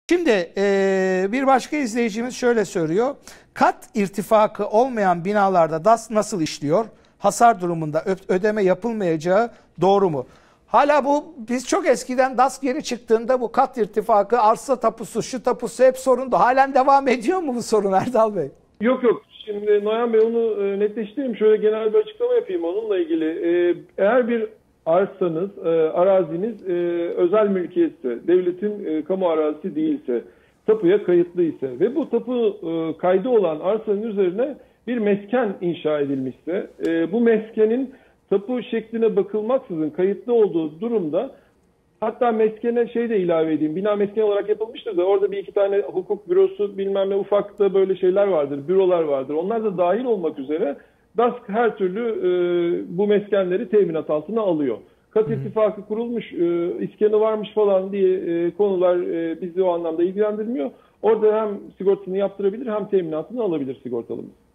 Şimdi bir başka izleyicimiz şöyle soruyor. Kat irtifakı olmayan binalarda DASK nasıl işliyor? Hasar durumunda ödeme yapılmayacağı doğru mu? Hala bu biz çok eskiden DASK yeni çıktığında bu kat irtifakı, arsa tapusu, şu tapusu hep sorundu. Halen devam ediyor mu bu sorun Erdal Bey? Yok yok. Şimdi Noyan Bey onu netleştireyim. Şöyle genel bir açıklama yapayım onunla ilgili. Eğer bir arsanız, araziniz özel mülkiyetse, devletin kamu arazisi değilse, tapuya kayıtlı ise ve bu tapu kaydı olan arsanın üzerine bir mesken inşa edilmişse, bu meskenin tapu şekline bakılmaksızın kayıtlı olduğu durumda, hatta meskene şey de ilave edeyim, bina mesken olarak yapılmıştır da orada bir iki tane hukuk bürosu bilmem ne ufak da böyle şeyler vardır, bürolar vardır. Onlar da dahil olmak üzere DASK her türlü bu meskenleri teminat altına alıyor. Kat ittifakı kurulmuş, iskeni varmış falan diye konular bizi o anlamda ilgilendirmiyor. Orada hem sigortasını yaptırabilir hem teminatını alabilir sigortalımız.